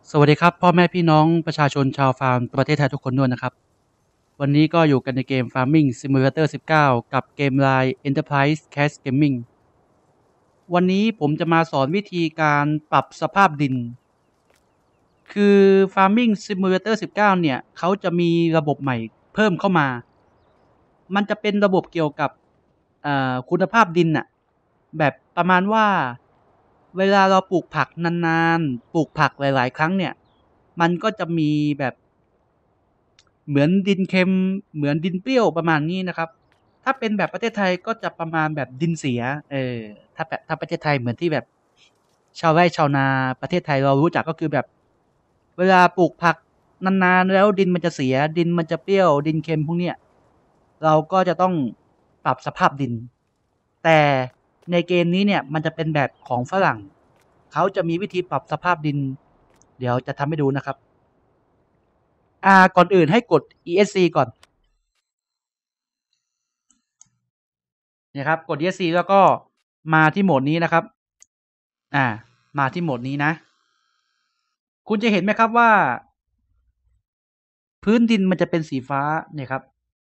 สวัสดีครับพ่อแม่พี่น้องประชาชนชาวฟาร์มประเทศไทยทุกคนด้วยนะครับวันนี้ก็อยู่กันในเกม Farming Simulator 19 กับเกม Line Enterprise Cash Gaming วันนี้ผมจะมาสอนวิธีการปรับสภาพดินคือ Farming Simulator 19 เนี่ยเขาจะมีระบบใหม่เพิ่มเข้ามามันจะเป็นระบบเกี่ยวกับคุณภาพดินน่ะแบบประมาณว่าเวลาเราปลูกผักนานๆปลูกผักหลายๆครั้งเนี่ยมันก็จะมีแบบเหมือนดินเค็มเหมือนดินเปรี้ยวประมาณนี้นะครับถ้าเป็นแบบประเทศไทยก็จะประมาณแบบดินเสียถ้าประเทศไทยเหมือนที่แบบชาวไร่ชาวนาประเทศไทยเรารู้จักก็คือแบบเวลาปลูกผักนานๆแล้วดินมันจะเสียดินมันจะเปรี้ยวดินเค็มพวกเนี้ยเราก็จะต้องปรับสภาพดินแต่ในเกมนี้เนี่ยมันจะเป็นแบบของฝรั่งเขาจะมีวิธีปรับสภาพดินเดี๋ยวจะทำให้ดูนะครับก่อนอื่นให้กด ESC ก่อนเนี่ยครับกด ESC แล้วก็มาที่โหมดนี้นะครับมาที่โหมดนี้นะคุณจะเห็นไหมครับว่าพื้นดินมันจะเป็นสีฟ้าเนี่ยครับ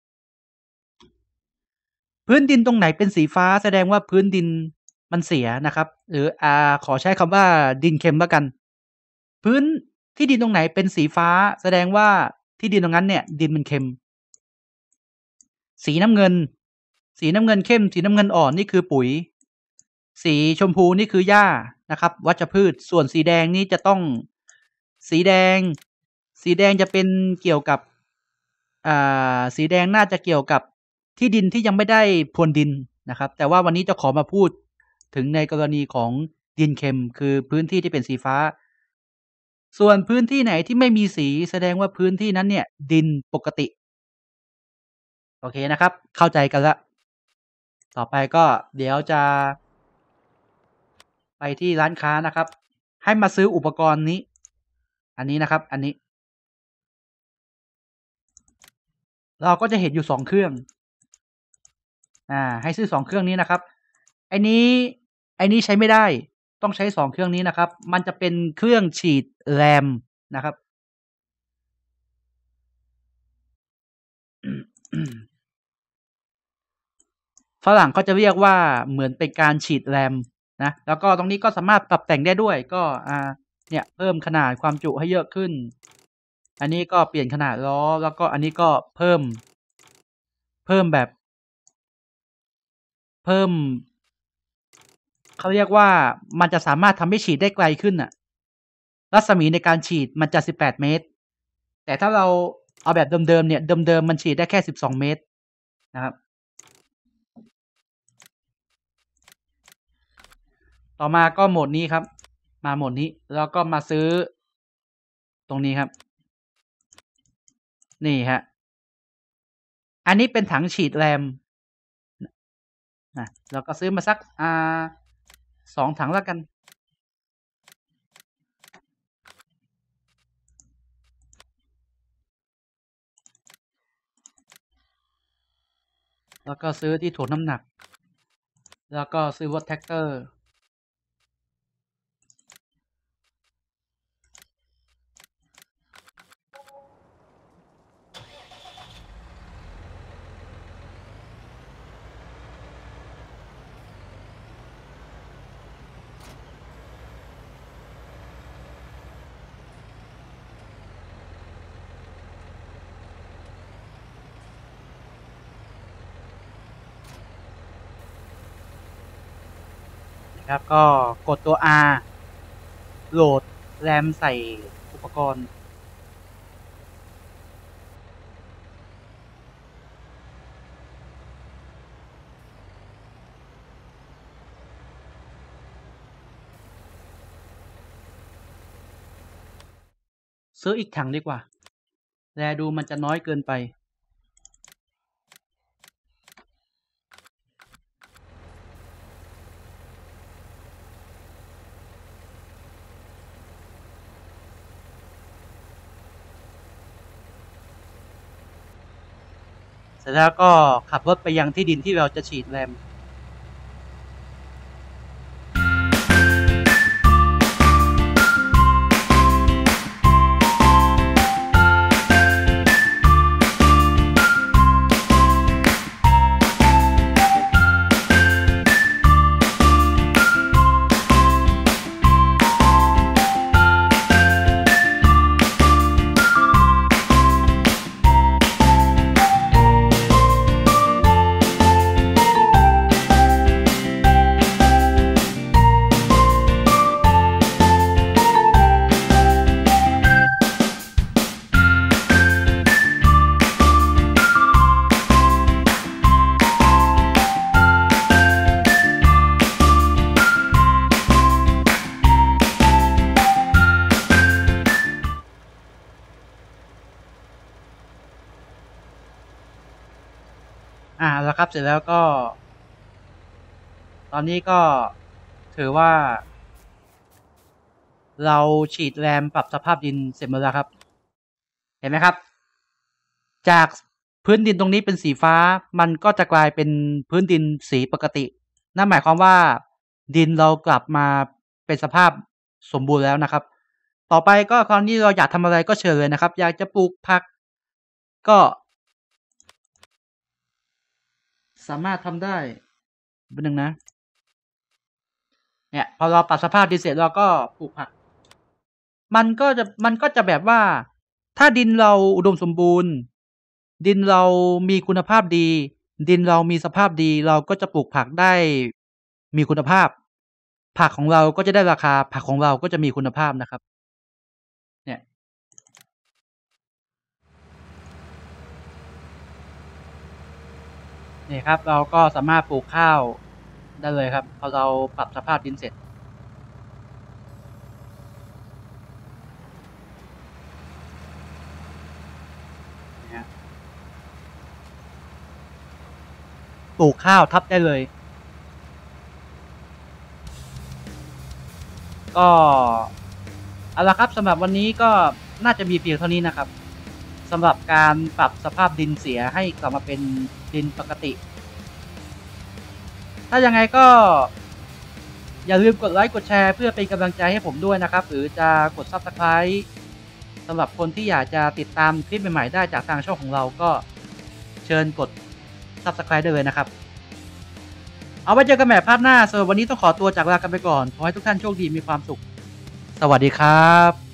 พื้นดินตรงไหนเป็นสีฟ้าแสดงว่าพื้นดินมันเสียนะครับหรือขอใช้คำว่าดินเค็มแล้วกันพื้นที่ดินตรงไหนเป็นสีฟ้าแสดงว่าที่ดินตรงนั้นเนี่ยดินมันเค็มสีน้ำเงินเข้มสีน้ำเงินอ่อนนี่คือปุ๋ยสีชมพูนี่คือหญ้านะครับวัชพืชส่วนสีแดงนี่จะต้องสีแดงจะเป็นเกี่ยวกับสีแดงน่าจะเกี่ยวกับที่ดินที่ยังไม่ได้พรวนดินนะครับแต่ว่าวันนี้จะขอมาพูดถึงในกรณีของดินเค็มคือพื้นที่ที่เป็นสีฟ้าส่วนพื้นที่ไหนที่ไม่มีสีแสดงว่าพื้นที่นั้นเนี่ยดินปกติโอเคนะครับเข้าใจกันละต่อไปก็เดี๋ยวจะไปที่ร้านค้านะครับให้มาซื้ออุปกรณ์นี้อันนี้นะครับอันนี้เราก็จะเห็นอยู่2เครื่องให้ซื้อ2เครื่องนี้นะครับไอ้นี้ใช้ไม่ได้ต้องใช้2เครื่องนี้นะครับมันจะเป็นเครื่องฉีดแรมนะครับฝรั่งเขาจะเรียกว่าเหมือนเป็นการฉีดแรมนะแล้วก็ตรงนี้ก็สามารถปรับแต่งได้ด้วยก็เนี่ยเพิ่มขนาดความจุให้เยอะขึ้นอันนี้ก็เปลี่ยนขนาดล้อแล้วก็อันนี้ก็เพิ่มแบบเพิ่มเขาเรียกว่ามันจะสามารถทำให้ฉีดได้ไกลขึ้นน่ะรัศมีในการฉีดมันจะ18 เมตรแต่ถ้าเราเอาแบบเดิมๆเนี่ยเดิมๆมันฉีดได้แค่12 เมตรนะครับต่อมาก็โหมดนี้ครับมาโหมดนี้แล้วก็มาซื้อตรงนี้ครับนี่ฮะอันนี้เป็นถังฉีดแรมเราก็ซื้อมาสัก2 ถังแล้วกันแล้วก็ซื้อที่ถ่วงน้ำหนักแล้วก็ซื้อรถแท็กเตอร์นะครับก็กดตัว R โหลดแรมใส่อุปกรณ์ซื้ออีกถังดีกว่าแลดูมันจะน้อยเกินไปเสร็จแล้วก็ขับรถไปยังที่ดินที่เราจะฉีดแรมแล้วครับเสร็จแล้วก็ ตอนนี้ก็ถือว่า เราฉีดแรมปรับสภาพดินเสร็จหมดแล้วครับ เห็นไหมครับ จากพื้นดินตรงนี้เป็นสีฟ้ามันก็จะกลายเป็นพื้นดินสีปกตินั่นหมายความว่าดินเรากลับมาเป็นสภาพสมบูรณ์แล้วนะครับต่อไปก็คราวนี้เราอยากทำอะไรก็เชิญเลยนะครับอยากจะปลูกผักก็สามารถทำได้เป็นหนึ่งนะเนี่ยพอเราปรับสภาพดินเสร็จเราก็ปลูกผักมันก็จะแบบว่าถ้าดินเราอุดมสมบูรณ์ดินเรามีคุณภาพดีดินเรามีสภาพดีเราก็จะปลูกผักได้มีคุณภาพผักของเราก็จะได้ราคาผักของเราก็จะมีคุณภาพนะครับเนี่ยนี่ครับเราก็สามารถปลูกข้าวได้เลยครับพอเราปรับสภาพดินเสร็จปลูกข้าวทับได้เลยก็เอาละครับสำหรับวันนี้ก็น่าจะมีเพียงเท่านี้นะครับสำหรับการปรับสภาพดินเสียให้กลับมาเป็นดินปกติถ้ายังไงก็อย่าลืมกดไลค์กดแชร์เพื่อเป็นกำลังใจให้ผมด้วยนะครับหรือจะกด Subscribe สำหรับคนที่อยากจะติดตามคลิปใหม่ๆได้จากทางช่องของเราก็เชิญกด Subscribe ได้เลยนะครับเอาไว้เจอกันใหม่พาร์ทหน้าสำหรับวันนี้ต้องขอตัวจากลากันไปก่อนขอให้ทุกท่านโชคดีมีความสุขสวัสดีครับ